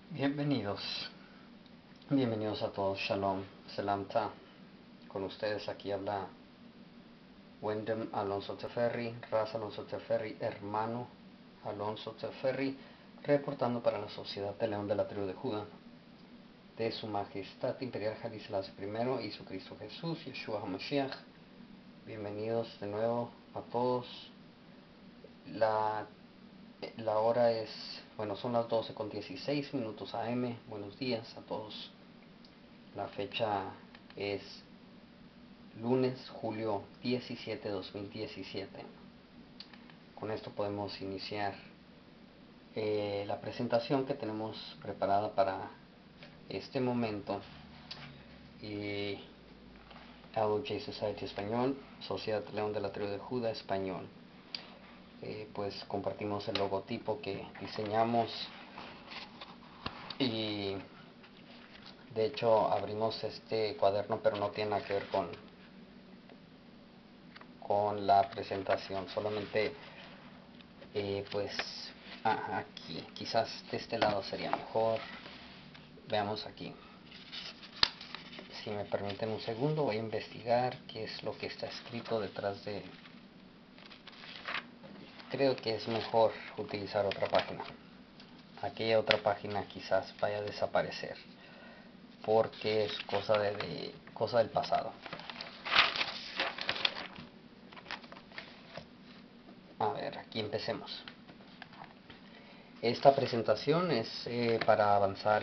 Bienvenidos, bienvenidos a todos, Shalom, Selamta. Con ustedes aquí habla Wendem Alonso Teferri, Raz Alonso Teferri, hermano Alonso Teferri, reportando para la Sociedad de León de la Tribu de Judá, de Su Majestad Imperial Haile Selassie I y su Cristo Jesús, Yeshua HaMashiach. Bienvenidos de nuevo a todos. La hora es, son las 12:16 AM. Buenos días a todos. La fecha es lunes, julio 17, 2017. Con esto podemos iniciar la presentación que tenemos preparada para este momento. LJ Society Español, Sociedad León de la Tribu de Judá Español. Pues compartimos el logotipo que diseñamos y de hecho abrimos este cuaderno, pero no tiene nada que ver con la presentación, solamente aquí, quizás de este lado sería mejor. Veamos aquí. Si me permiten un segundo, voy a investigar qué es lo que está escrito detrás de... Creo que es mejor utilizar otra página. Aquella otra página quizás vaya a desaparecer porque es cosa del pasado. A ver, aquí empecemos. Esta presentación es para avanzar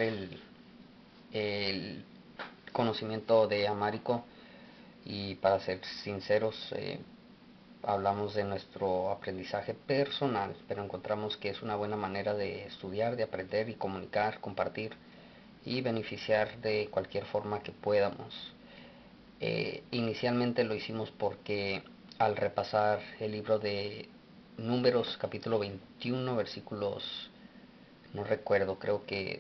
el conocimiento de Amárico, y para ser sinceros, hablamos de nuestro aprendizaje personal, pero encontramos que es una buena manera de estudiar, de aprender y comunicar, compartir y beneficiar de cualquier forma que podamos. Inicialmente lo hicimos porque al repasar el libro de Números capítulo 21 versículos, no recuerdo, creo que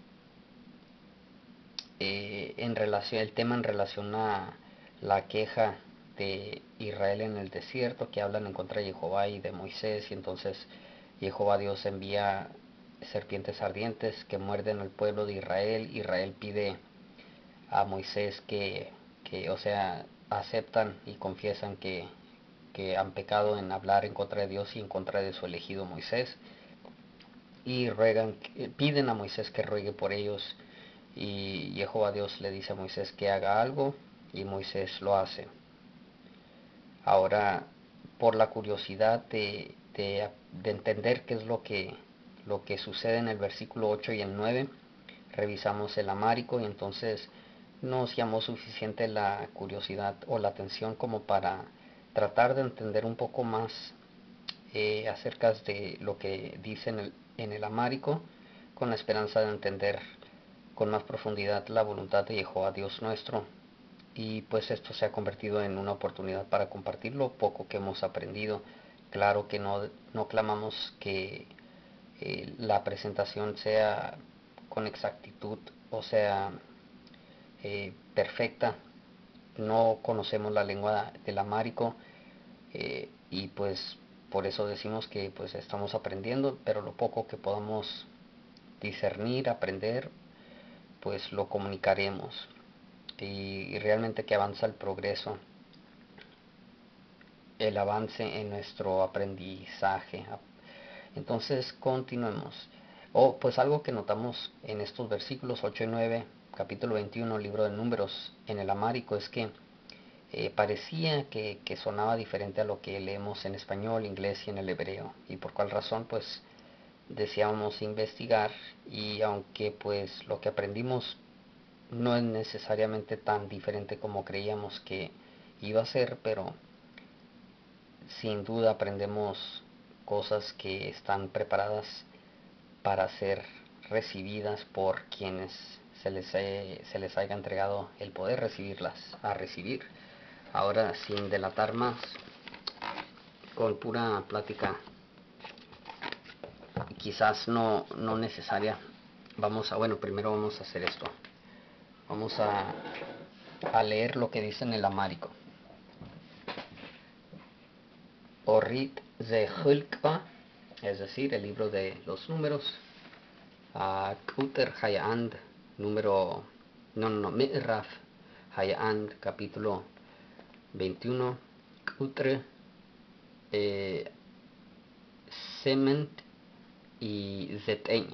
el tema en relación a la queja de Israel en el desierto, que hablan en contra de Jehová y de Moisés, y entonces Jehová Dios envía serpientes ardientes que muerden al pueblo de Israel. Israel pide a Moisés o sea, aceptan y confiesan que han pecado en hablar en contra de Dios y en contra de su elegido Moisés, y piden a Moisés que ruegue por ellos, y Jehová Dios le dice a Moisés que haga algo y Moisés lo hace. Ahora, por la curiosidad de entender qué es lo que sucede en el versículo 8 y el 9, revisamos el amárico, y entonces nos llamó suficiente la curiosidad o la atención como para tratar de entender un poco más acerca de lo que dice en el amárico, con la esperanza de entender con más profundidad la voluntad de Jehová Dios nuestro. Y pues esto se ha convertido en una oportunidad para compartir lo poco que hemos aprendido. Claro que no clamamos que la presentación sea con exactitud, o sea, perfecta. No conocemos la lengua del amárico, y pues por eso decimos que pues estamos aprendiendo, pero lo poco que podamos discernir, aprender, pues lo comunicaremos, y realmente que avanza el progreso, el avance en nuestro aprendizaje. Entonces continuemos. Pues algo que notamos en estos versículos 8 y 9, capítulo 21, libro de Números, en el amárico, es que parecía que sonaba diferente a lo que leemos en español, inglés y en el hebreo. ¿Y por cuál razón? Pues deseábamos investigar, y aunque pues lo que aprendimos no es necesariamente tan diferente como creíamos que iba a ser, pero sin duda aprendemos cosas que están preparadas para ser recibidas por quienes se les haya entregado el poder recibirlas, a recibir. Ahora, sin delatar más, con pura plática, quizás no necesaria, primero vamos a hacer esto. Vamos a leer lo que dice en el amárico. Orit Zehulkva, es decir, el libro de los números, Kuter Hayand, Mi'raf Hayand, capítulo 21, Kuter Sement y Zeteñ.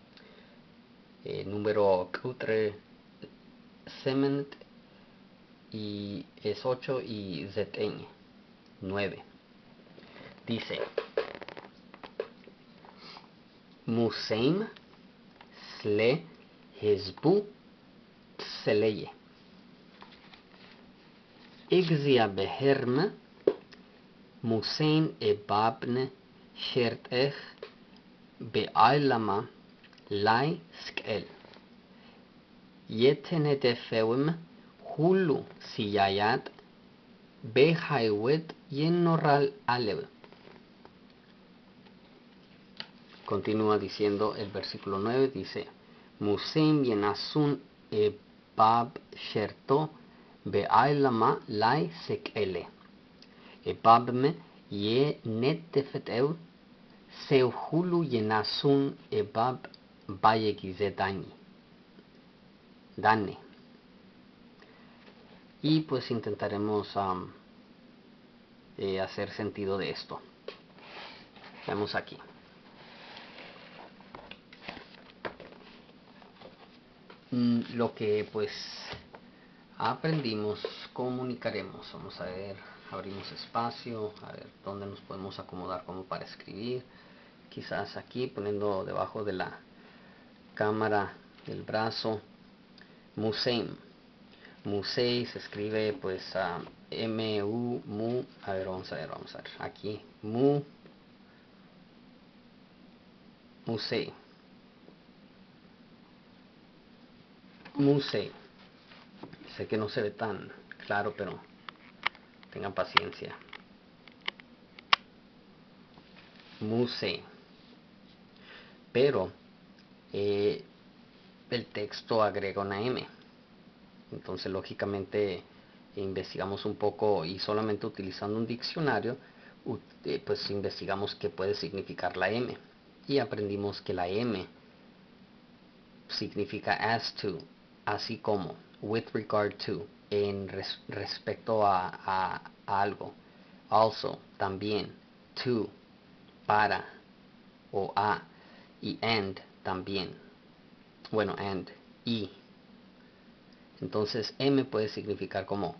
Número Kuter Sement y es 8 y Zeteñ 9. Dice: Museim Sle Hezbu Seleye Igzia Beherme Musein Ebabne Shertech Beailama Lai Skel Yetene Defewim Hulu Siyayat Behaiwet Yenoral Alev. Continúa diciendo el versículo 9, dice: Museim Yenasun Ebab Sherto Beailama Lai Sekele Ebabme Ye Netefeteu Seuhulu Yenasun Ebab Bayegizedani Dane. Y pues intentaremos hacer sentido de esto. Vemos aquí. Lo que pues aprendimos, comunicaremos. Vamos a ver, abrimos espacio, a ver dónde nos podemos acomodar como para escribir. Quizás aquí poniendo debajo de la cámara del brazo. Museim. Musei se escribe pues M-U, mu. A ver, vamos a ver. Aquí, musei. Musei. Sé que no se ve tan claro, pero tengan paciencia. Musei. Pero el texto agrega una M. Entonces lógicamente investigamos un poco y solamente utilizando un diccionario pues investigamos qué puede significar la M y aprendimos que la M significa as to, así como, with regard to, en respecto a algo, also, también, to, para o a, y and también, bueno, and, y. Entonces M puede significar como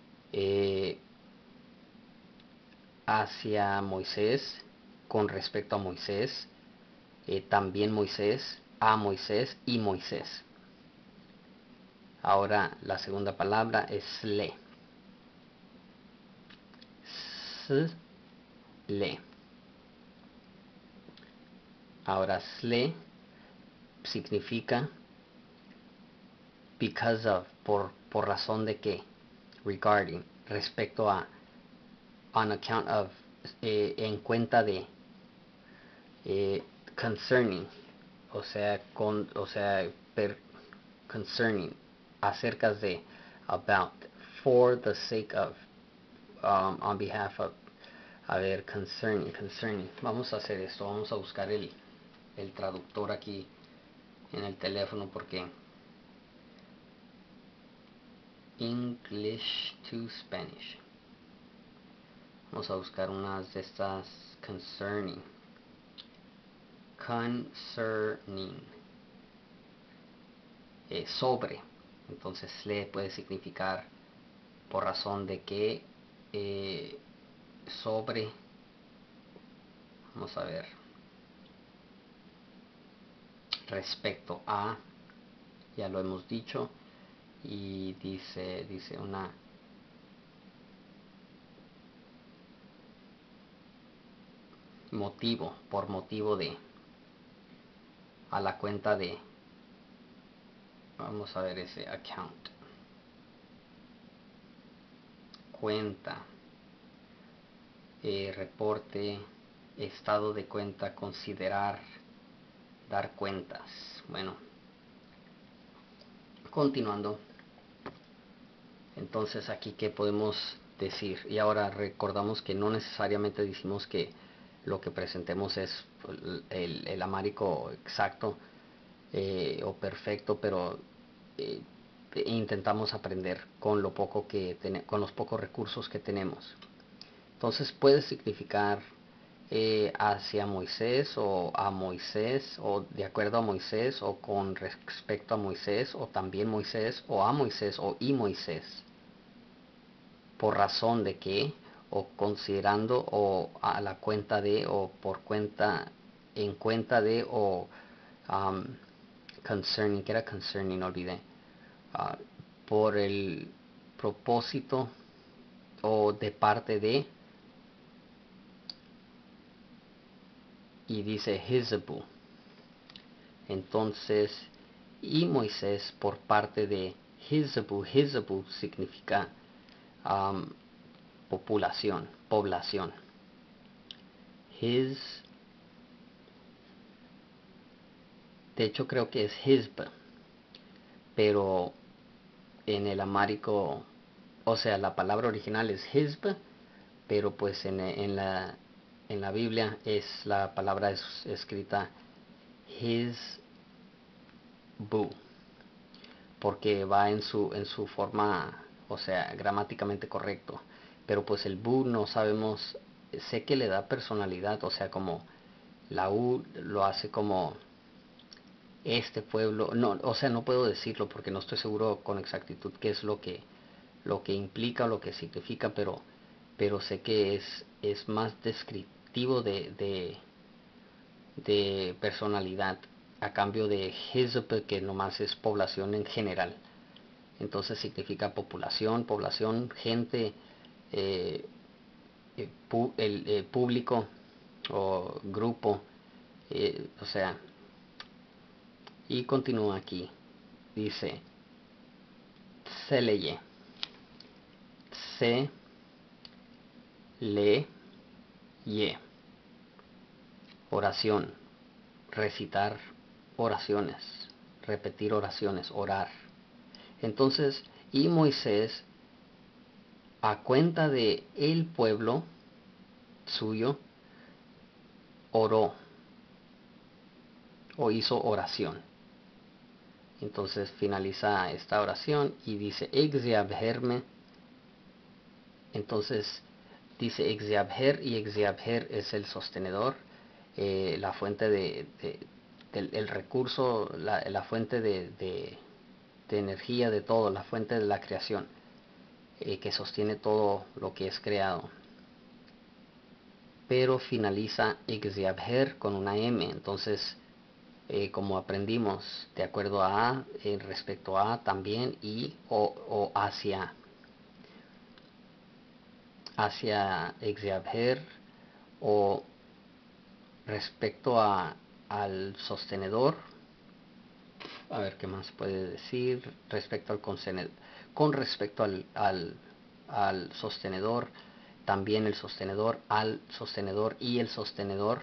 hacia Moisés, con respecto a Moisés, también Moisés, a Moisés y Moisés. Ahora la segunda palabra es sle. Sle. Ahora sle significa because of, por razón de que, regarding, respecto a, on account of, en cuenta de, concerning, concerning, acerca de, about, for the sake of, on behalf of. A ver, concerning. Vamos a hacer esto, vamos a buscar el traductor aquí en el teléfono porque English to Spanish. Vamos a buscar unas de estas concerning. Sobre. Entonces le puede significar por razón de que, sobre. Vamos a ver. Respecto a, ya lo hemos dicho. Y dice una motivo, por motivo de, a la cuenta de, vamos a ver ese account, cuenta, reporte, estado de cuenta, considerar, dar cuentas. Bueno, continuando. Entonces aquí qué podemos decir, y ahora recordamos que no necesariamente decimos que lo que presentemos es el amárico exacto, o perfecto, pero intentamos aprender con lo poco con los pocos recursos que tenemos. Entonces puede significar hacia Moisés o a Moisés o de acuerdo a Moisés o con respecto a Moisés o también Moisés o a Moisés o y Moisés, por razón de que o considerando o a la cuenta de o por cuenta en cuenta de o concerning, que era concerning, no olvidé, por el propósito o de parte de, y dice Hizabu. Entonces, y Moisés por parte de Hizabu. Hizabu significa población. De hecho creo que es Hizb, pero en el amárico, o sea, la palabra original es Hizb, pero pues en la Biblia la palabra es escrita Hizbu, porque va en su forma, o sea, gramáticamente correcto. Pero pues el bu no sabemos, sé que le da personalidad, o sea, como la U lo hace como este pueblo, no, o sea, no puedo decirlo porque no estoy seguro con exactitud qué es lo que implica o lo que significa, pero sé que es más descriptivo de personalidad, a cambio de Hizb, que nomás es población en general. Entonces significa población, gente, eh, el público o grupo, o sea, y continúa aquí, dice, se leye, se le ye, oración, recitar oraciones, repetir oraciones, orar. Entonces, y Moisés, a cuenta de el pueblo suyo, oró o hizo oración. Entonces finaliza esta oración y dice Exeabherme. Entonces dice Exeabher, y Exeabher es el sostenedor, la fuente el recurso, la fuente de energía de todo, la fuente de la creación, que sostiene todo lo que es creado. Pero finaliza Exeabher con una M. Entonces, como aprendimos, de acuerdo a, respecto a también, y o hacia Exeabher, o respecto al sostenedor. A ver qué más puede decir respecto al contenedor, con respecto al sostenedor, también el sostenedor, al sostenedor y el sostenedor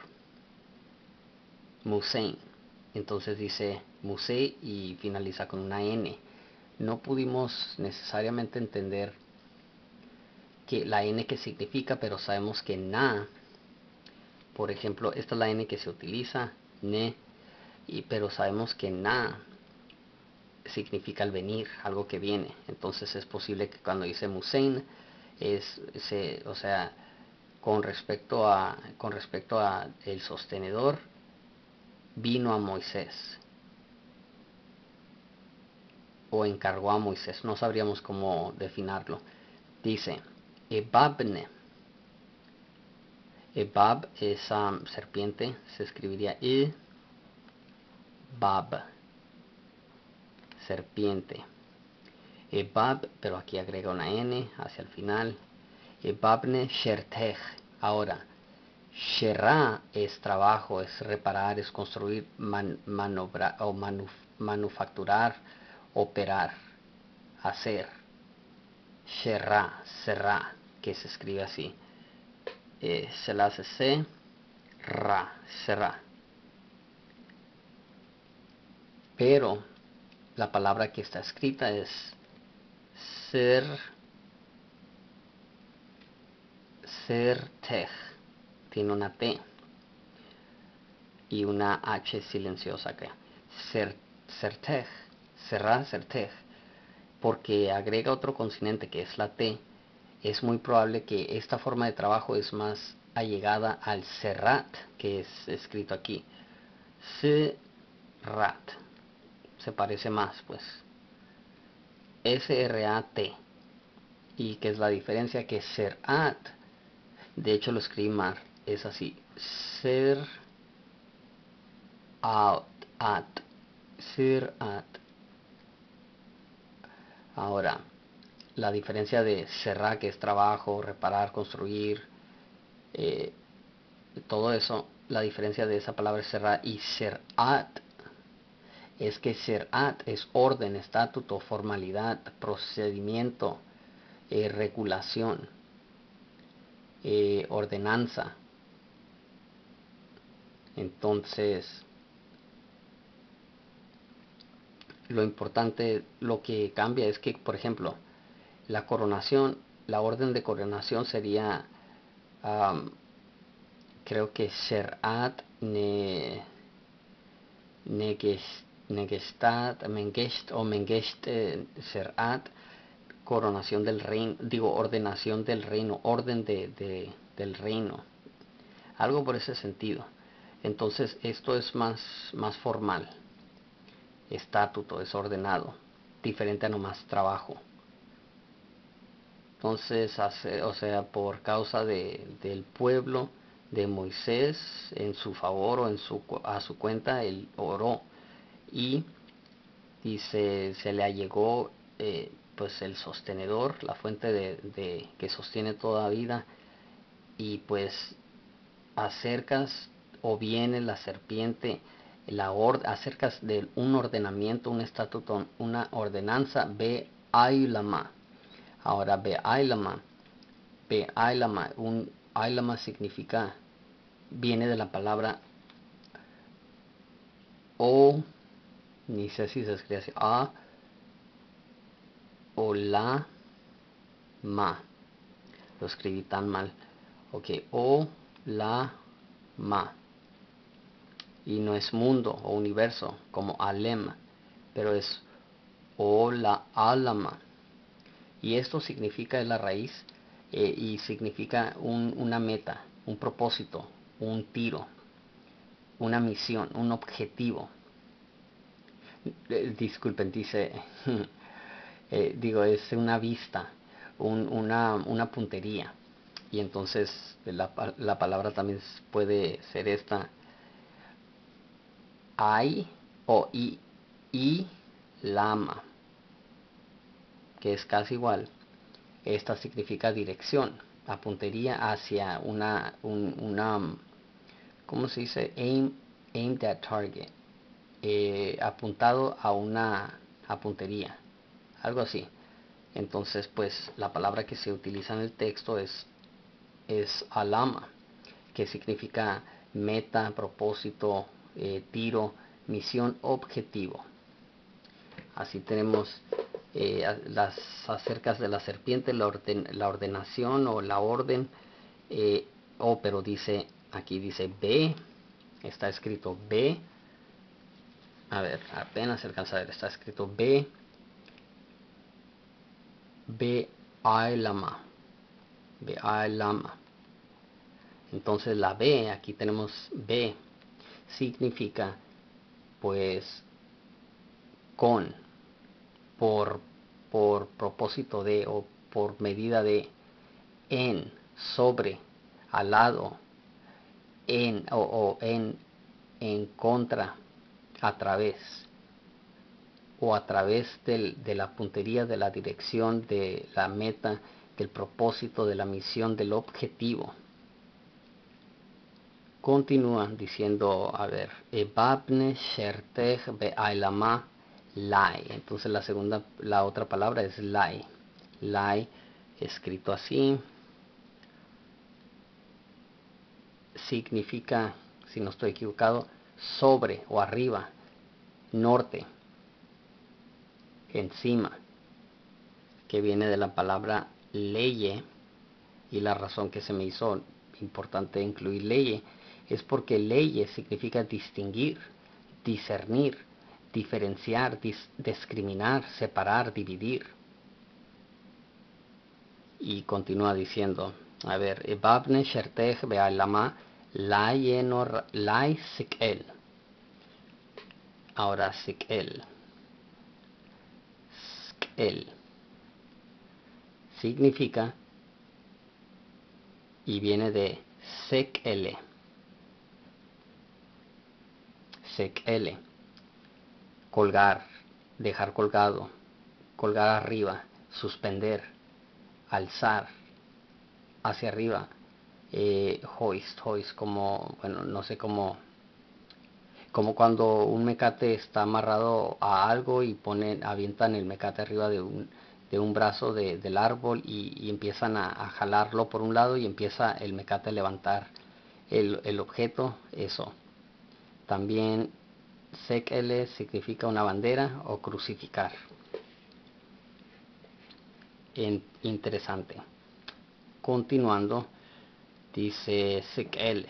Musein. Entonces dice Musei y finaliza con una N. No pudimos necesariamente entender que la N que significa, pero sabemos que na, por ejemplo, esta es la N que se utiliza, ne, pero sabemos que na significa el venir, algo que viene. Entonces es posible que cuando dice Musein, o sea, con respecto a el sostenedor, vino a Moisés o encargó a Moisés, no sabríamos cómo definirlo. Dice Ebabne. Ebab es serpiente, se escribiría bab, serpiente. Ebab, pero aquí agrega una N hacia el final. Ebabne Shertej. Ahora, Sherra es trabajo, es reparar, es construir, manobrar o manufacturar, operar, hacer. Sherra, serra, que se escribe así. Se la hace C, ra, serra. Pero la palabra que está escrita es sertej. Tiene una T y una H silenciosa acá. certej, cerrar, certej, porque agrega otro consonante que es la T. Es muy probable que esta forma de trabajo es más allegada al serrat, que es escrito aquí. Serrat. Se parece más, pues. S-R-A-T. ¿Y qué es la diferencia? Que serrat, de hecho lo escribí mal, es así. Ser out, at. Serrat. Ahora, la diferencia de cerrar, que es trabajo, reparar, construir, eh, todo eso, la diferencia de esa palabra cerrar y serat es que serat es orden, estatuto, formalidad, procedimiento, regulación, ordenanza. Entonces, lo importante, lo que cambia es que, por ejemplo, la coronación, la orden de coronación sería, um, creo que serat negestat, mengest o mengest serat, coronación del reino, digo, ordenación del reino, orden del reino, algo por ese sentido. Entonces esto es más formal, estatuto, es ordenado, diferente a nomás trabajo. Entonces, o sea, por causa del pueblo de Moisés, en su favor o a su cuenta, él oró. Y dice, se le allegó pues el sostenedor, la fuente que sostiene toda vida. Y pues acercas o viene la serpiente, acercas de un ordenamiento, un estatuto, una ordenanza, ve ailama. Ahora Be'ailama, un ailama significa, viene de la palabra o, ni sé si se escribe así, a o la ma. Lo escribí tan mal. Ok, o la ma. Y no es mundo o universo como alem, pero es o la alama. Y esto significa, es la raíz, y significa una meta, un propósito, un tiro, una misión, un objetivo. Disculpen, dice, digo, es una vista, una puntería. Y entonces la palabra también puede ser esta, ay o y lama, que es casi igual. Esta significa dirección, la puntería hacia una ¿cómo se dice? Aimed at target, apuntado a una puntería, algo así. Entonces, pues la palabra que se utiliza en el texto es alama, que significa meta, propósito, tiro, misión, objetivo. Así tenemos las acercas de la serpiente, la ordenación o la orden, pero dice, aquí dice B, está escrito B, a ver, apenas se alcanza a ver, está escrito B, B, Lama, B, Lama. Entonces la B, aquí tenemos B, significa pues con, por, por propósito de o por medida de, en, sobre, al lado, o en contra, a través, o a través de la puntería, de la dirección, de la meta, del propósito, de la misión, del objetivo. Continúan diciendo, a ver, Ebabne Shertej Be'ailama Lai. Entonces la otra palabra es Lai. Lai, escrito así, significa, si no estoy equivocado, sobre o arriba, norte, encima, que viene de la palabra leye. Y la razón que se me hizo importante incluir leye es porque leye significa distinguir, discernir, diferenciar, discriminar, separar, dividir. Y continúa diciendo, a ver, Babne Shertej Bealama Lai Sikel. Ahora Sikel. Sikel significa y viene de Sekele. Sekele. Colgar, dejar colgado, colgar arriba, suspender, alzar hacia arriba, hoist, como, bueno, no sé cómo, como cuando un mecate está amarrado a algo y avientan el mecate arriba de un brazo del árbol y empiezan a jalarlo por un lado y empieza el mecate a levantar el objeto, eso. También Sekele significa una bandera o crucificar. Interesante. Continuando, dice Sekele.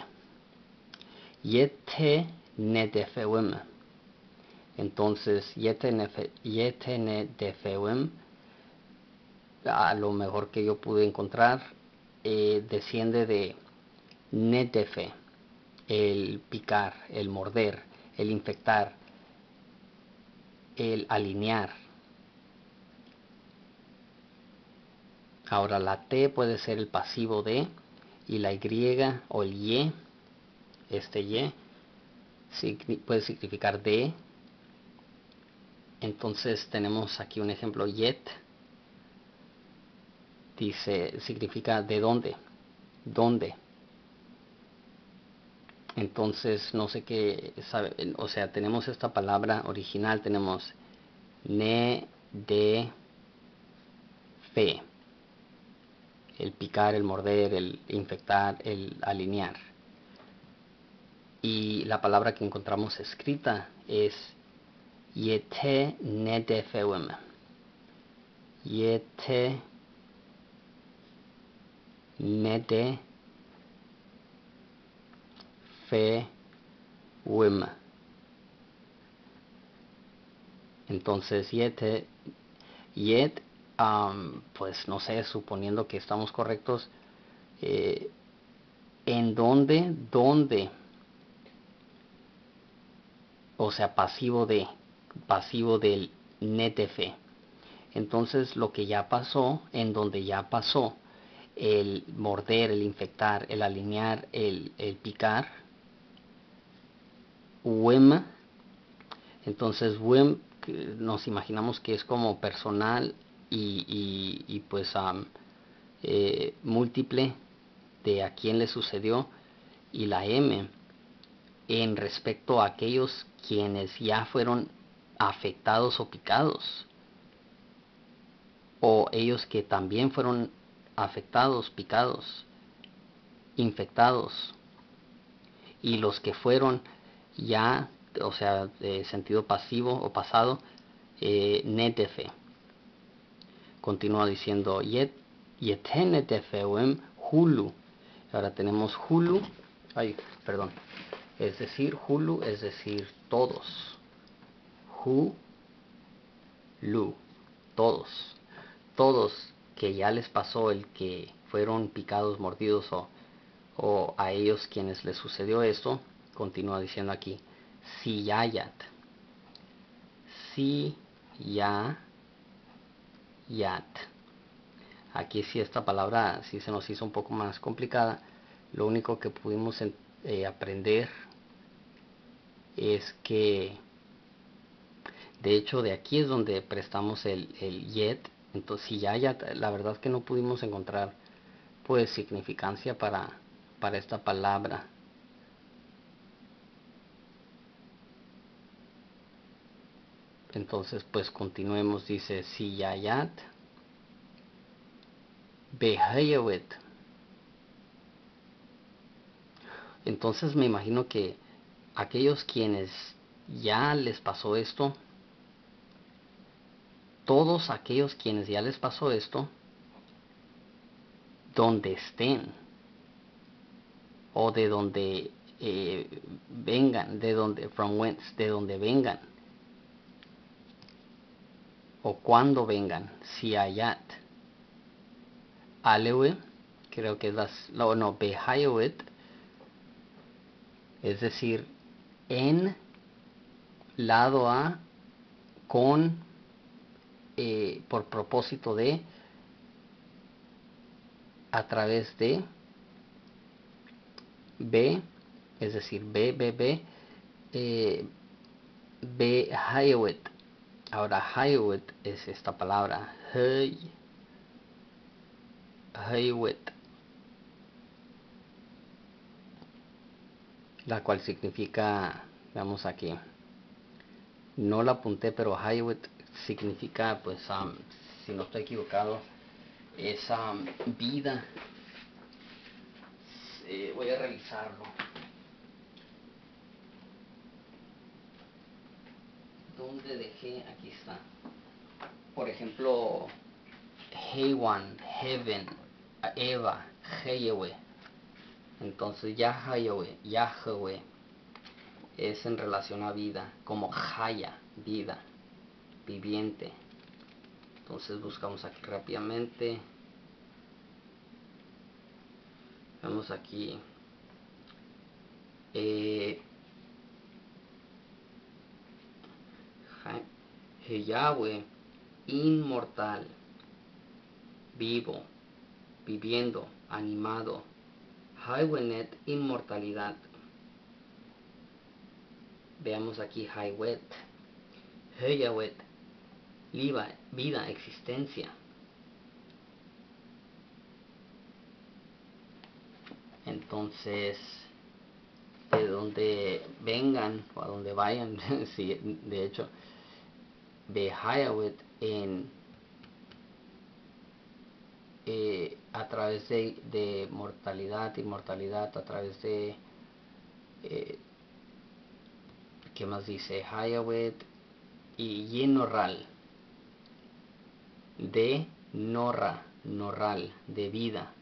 Yete nedefewim. Entonces, yete nedefewim, a lo mejor que yo pude encontrar, desciende de nedefe, el picar, el morder, el infectar, el alinear. Ahora la T puede ser el pasivo de, y la Y o el Y, Y puede significar de. Entonces tenemos aquí un ejemplo, yet, dice, significa de dónde, dónde. Entonces no sé qué, o sea, tenemos esta palabra original, tenemos ne, de, fe, el picar, el morder, el infectar, el alinear. Y la palabra que encontramos escrita es yete nedefewim. Yete nedefewim. Entonces yet, pues no sé, suponiendo que estamos correctos, en dónde, o sea, pasivo del netefe. Entonces lo que ya pasó, en donde ya pasó, el morder, el infectar, el alinear, el picar, wim. Entonces wim nos imaginamos que es como personal y pues múltiple de a quién le sucedió, y la M en respecto a aquellos quienes ya fueron afectados o picados, o ellos que también fueron afectados, picados, infectados, y los que fueron ya, o sea, de sentido pasivo o pasado, netefe. Continúa diciendo yetenetefewem hulu. Ahora tenemos hulu, es decir, hulu, es decir, todos. Hulu, todos que ya les pasó, el que fueron picados, mordidos, o a ellos quienes les sucedió esto. Continúa diciendo aquí siyayat. Siyayat. Aquí sí, esta palabra sí se nos hizo un poco más complicada. Lo único que pudimos aprender es que, de hecho, de aquí es donde prestamos el yet. Entonces, si ya, la verdad que no pudimos encontrar pues significancia para esta palabra. Entonces, pues continuemos. Dice siyayat behayawet. Entonces me imagino que aquellos quienes ya les pasó esto, todos aquellos quienes ya les pasó esto, donde estén, o de donde vengan, de donde, from whence, de donde vengan, o cuando vengan, siayat. Alewe, creo que es no, behayowet, es decir, en, lado a, con, por propósito de, a través de, be, es decir, be, behayowet. Ahora, hayowet es esta palabra, hayowet, la cual significa, veamos aquí, no la apunté, pero hayowet significa, pues, si no estoy equivocado, es vida. Voy a revisarlo. ¿Dónde dejé? Aquí está. Por ejemplo, Hewan, Heaven, Eva, Heyewe. Entonces Yahweh es en relación a vida, como Haya, vida, viviente. Entonces buscamos aquí rápidamente. Vamos aquí. Yahweh, inmortal, vivo, viviendo, animado. Haywenet, inmortalidad. Veamos aquí Haywet, Heyawet, vida, existencia. Entonces, de donde vengan o a donde vayan, sí, de hecho, de Hayawet a través de mortalidad, inmortalidad, a través de ¿qué más dice? Hayawet y Yenorral, de Norral, de vida,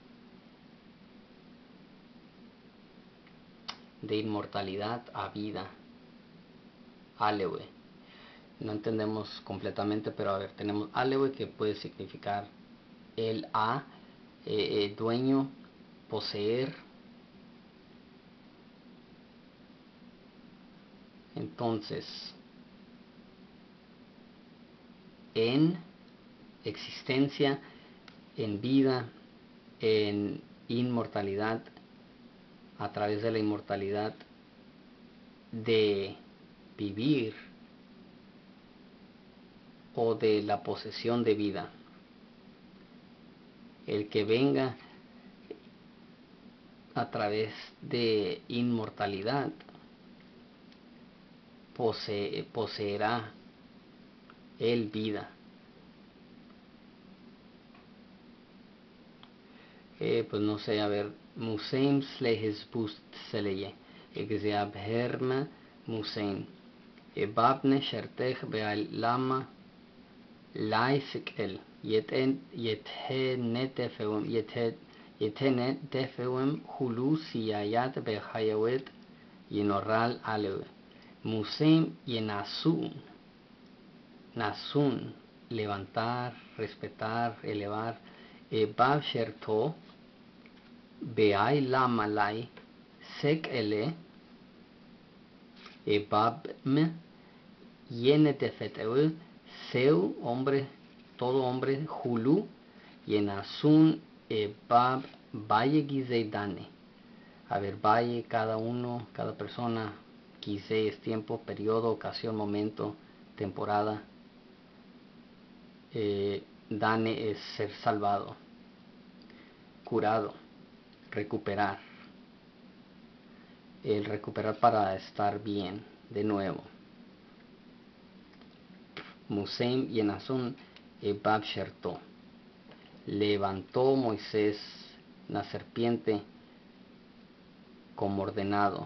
de inmortalidad a vida. Alewe. No entendemos completamente, pero a ver, tenemos Alewe, que puede significar el a, dueño, poseer. Entonces, en existencia, en vida, en inmortalidad, a través de la inmortalidad, de vivir o de la posesión de vida. El que venga a través de inmortalidad poseerá el vida. Pues no sé, a ver, Museim slehes bust seleye, exeab herma museim, babne shertech beal lama laisik el, yethenet defewem hulusiyayat behayawet yenoral alewe, museim yenasun, nasun, levantar, respetar, elevar, bab sherto, beai lamalai, sek ele, babme, yene tefeteu, seu, hombre, todo hombre, hulu, yenasun, bab, valle gizeidane. A ver, valle, cada uno, cada persona, quise es tiempo, periodo, ocasión, momento, temporada. Dane es ser salvado, curado, recuperar. El recuperar para estar bien de nuevo. Museim y Enazun Bab Sherto. Levantó Moisés la serpiente como ordenado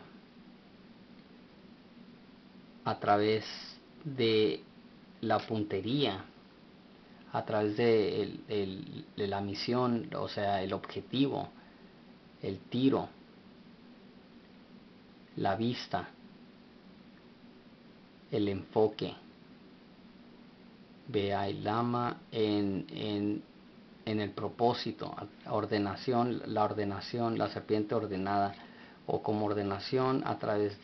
a través de la puntería, a través de la misión, o sea, el objetivo, el tiro, la vista, el enfoque. Beailama en el propósito, ordenación, la serpiente ordenada, o como ordenación a través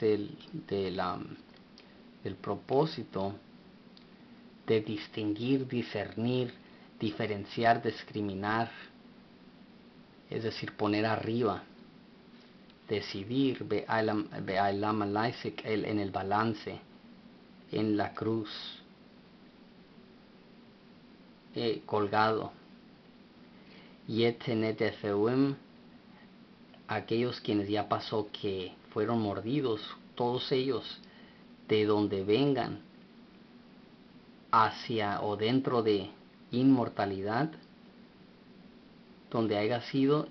del propósito de distinguir, discernir, diferenciar, discriminar, es decir, poner arriba, decidir, Be'alam Alaisik, en el balance, en la cruz, colgado. Yetenet Efeuim, aquellos quienes ya pasó que fueron mordidos, todos ellos, de donde vengan, hacia o dentro de inmortalidad, donde haya sido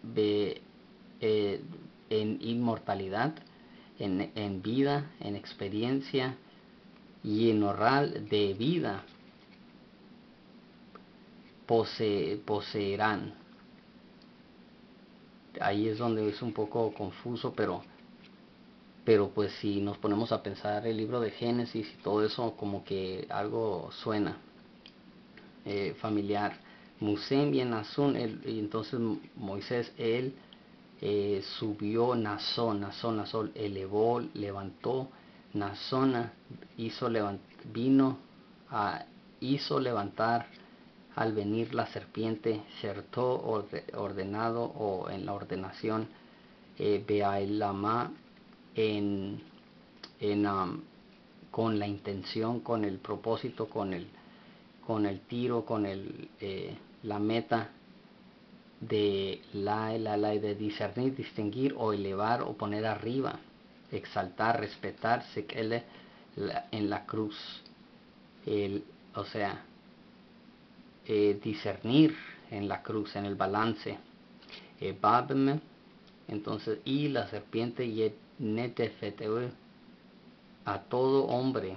en inmortalidad, en vida, en experiencia y en oral de vida, poseerán. Ahí es donde es un poco confuso, pero pues si nos ponemos a pensar el libro de Génesis y todo eso, como que algo suena familiar. Musem y Nazón, y entonces Moisés, él subió Nazón, elevó, levantó, Nazona, hizo levantar al venir la serpiente, Shertó, ordenado o en la ordenación, Beailama, en, con la intención, con el propósito, con el tiro, con la meta de de discernir, distinguir o elevar o poner arriba, exaltar, respetar, en la cruz, o sea, discernir en la cruz, en el balance, Babem, entonces, y la serpiente Netefeteu, a todo hombre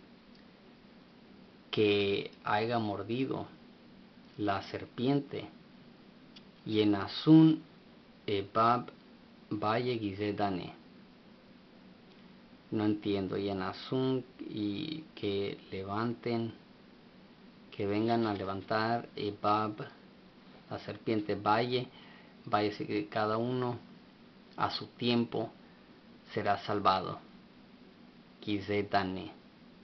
que haya mordido la serpiente, y en Asun Bab Valle Gizedane. No entiendo. Y en Asun, y que levanten, que vengan a levantar Bab, la serpiente, Valle, que cada uno a su tiempo será salvado. Gizedane.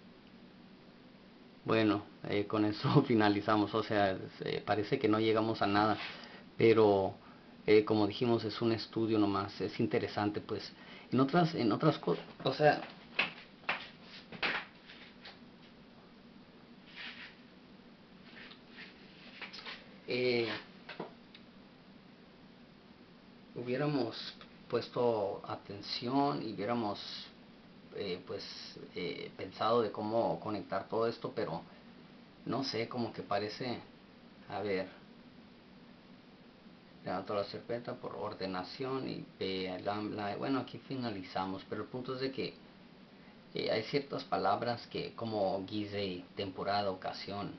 Bueno, con eso finalizamos. O sea, parece que no llegamos a nada, pero como dijimos, es un estudio nomás, es interesante. Pues en otras cosas, o sea, hubiéramos puesto atención y hubiéramos pensado de cómo conectar todo esto, pero no sé, como que parece, a ver, levantó la serpiente por ordenación y bueno, aquí finalizamos, pero el punto es de que hay ciertas palabras que, como guise, temporada, ocasión,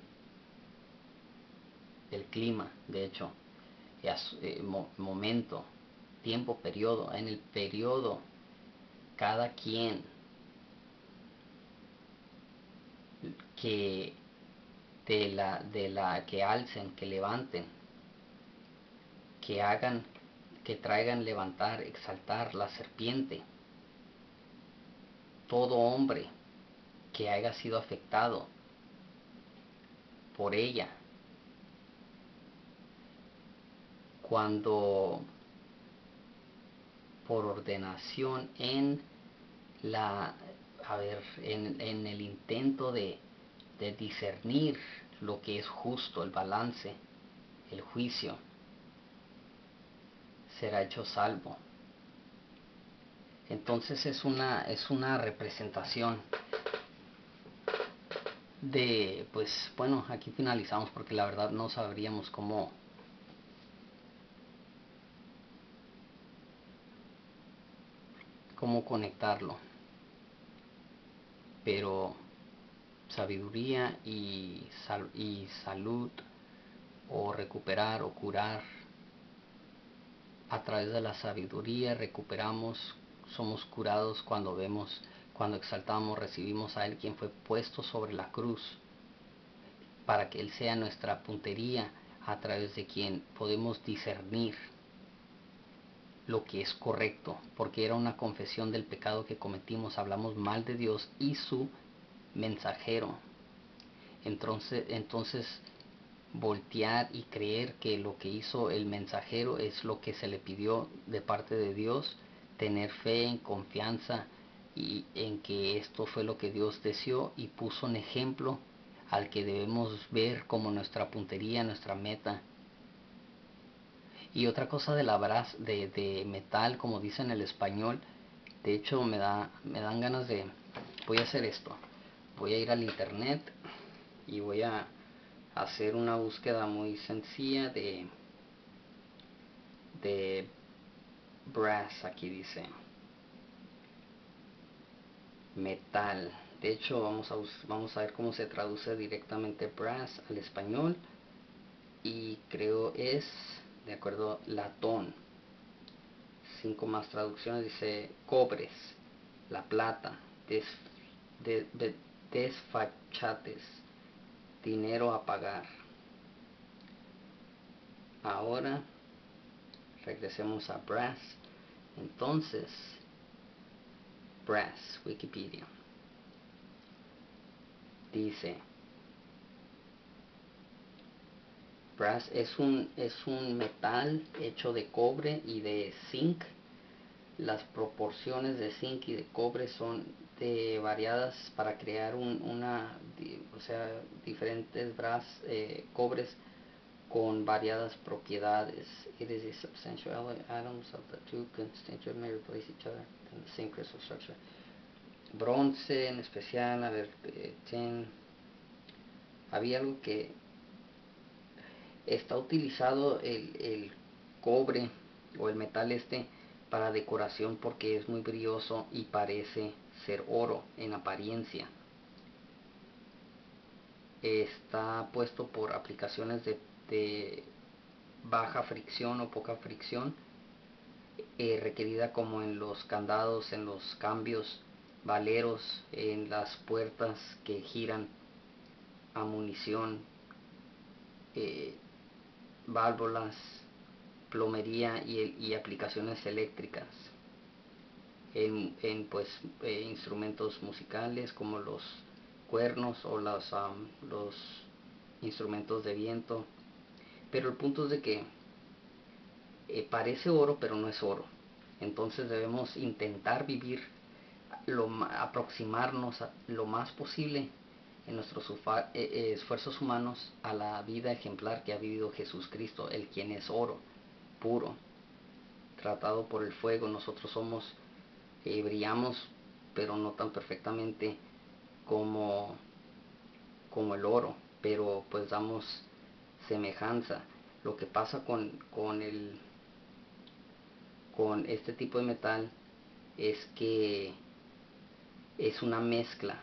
el clima, de hecho, momento, tiempo, periodo, en el periodo, cada quien que que alcen, que levanten, que hagan, que traigan levantar, exaltar la serpiente, todo hombre que haya sido afectado por ella, cuando por ordenación en la, en el intento de discernir lo que es justo, el balance, el juicio, será hecho salvo. Entonces es una representación de, pues bueno, aquí finalizamos porque la verdad no sabríamos cómo conectarlo, pero sabiduría y salud, o recuperar o curar, a través de la sabiduría recuperamos, somos curados cuando exaltamos, recibimos a Él quien fue puesto sobre la cruz, para que Él sea nuestra puntería a través de quien podemos discernir lo que es correcto, porque era una confesión del pecado que cometimos, hablamos mal de Dios y su mensajero. Entonces voltear y creer que lo que hizo el mensajero es lo que se le pidió de parte de Dios, tener fe en confianza y en que esto fue lo que Dios deseó y puso un ejemplo al que debemos ver como nuestra puntería, nuestra meta. Y otra cosa de la de metal, como dice en el español, de hecho me dan ganas de, voy a hacer esto, voy a ir al internet y voy a hacer una búsqueda muy sencilla de brass. Aquí dice metal. De hecho vamos a ver cómo se traduce directamente brass al español, y creo es de acuerdo latón. 5 más traducciones. Dice cobres, la plata, desfachates, dinero a pagar. Ahora regresemos a brass. Entonces, brass, Wikipedia, dice brass es un metal hecho de cobre y de zinc. Las proporciones de zinc y de cobre son variadas para crear diferentes cobres con variadas propiedades. It is a substantial atoms of the two constituent may replace each other in the same crystal structure. Bronce en especial, a ver, había algo que está utilizado el cobre o el metal para decoración porque es muy brilloso y parece ser oro en apariencia. Está puesto por aplicaciones de baja fricción o poca fricción, requerida como en los candados, en los cambios, valeros, en las puertas que giran, munición, válvulas, plomería y aplicaciones eléctricas, en instrumentos musicales como los cuernos o los instrumentos de viento. Pero el punto es de que parece oro pero no es oro. Entonces debemos intentar vivir, aproximarnos lo más posible en nuestros esfuerzos humanos a la vida ejemplar que ha vivido Jesucristo, el quien es oro puro, tratado por el fuego. Nosotros brillamos, pero no tan perfectamente como el oro, pero pues damos semejanza. Lo que pasa con este tipo de metal es que es una mezcla,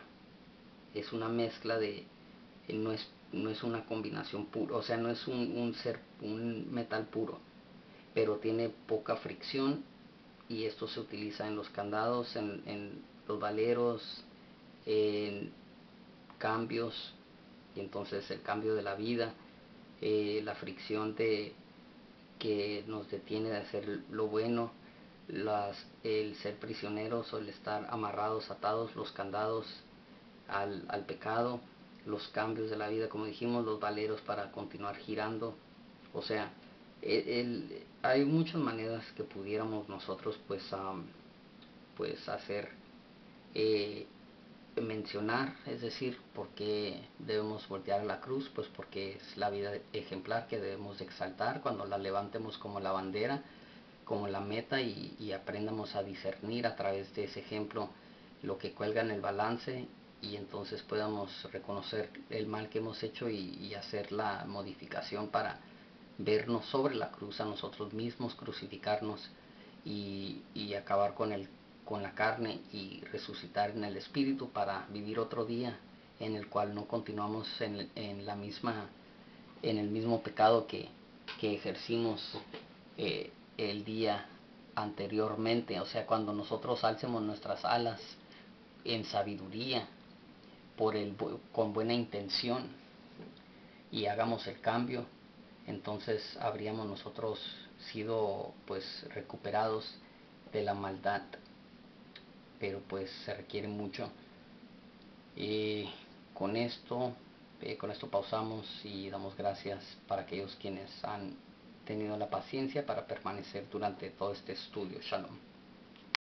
no es una combinación pura, o sea, no es un metal puro, pero tiene poca fricción, y esto se utiliza en los candados, en los valeros, en cambios, y entonces el cambio de la vida, la fricción que nos detiene de hacer lo bueno, el ser prisioneros o el estar amarrados, atados, los candados al pecado, los cambios de la vida, como dijimos, los valeros para continuar girando. O sea, hay muchas maneras que pudiéramos nosotros pues hacer, mencionar, es decir, porque debemos voltear a la cruz, pues porque es la vida ejemplar que debemos de exaltar cuando la levantemos como la bandera, como la meta, y aprendamos a discernir a través de ese ejemplo lo que cuelga en el balance, y entonces podamos reconocer el mal que hemos hecho y hacer la modificación para vernos sobre la cruz a nosotros mismos, crucificarnos y acabar con la carne y resucitar en el espíritu para vivir otro día en el cual no continuamos en el mismo pecado que ejercimos el día anteriormente. O sea, cuando nosotros alcemos nuestras alas en sabiduría, con buena intención, y hagamos el cambio, entonces habríamos nosotros sido pues recuperados de la maldad, pero pues se requiere mucho. Y con esto pausamos y damos gracias para aquellos quienes han tenido la paciencia para permanecer durante todo este estudio. Shalom.